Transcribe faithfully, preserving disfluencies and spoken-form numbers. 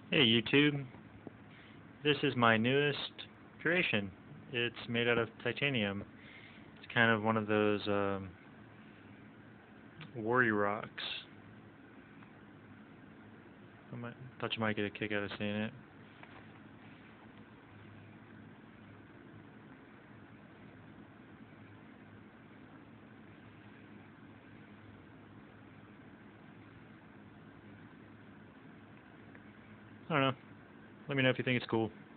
Hey YouTube, this is my newest creation. It's made out of titanium. It's kind of one of those um, worry rocks. I might, thought you might get a kick out of seeing it. I don't know. Let me know if you think it's cool.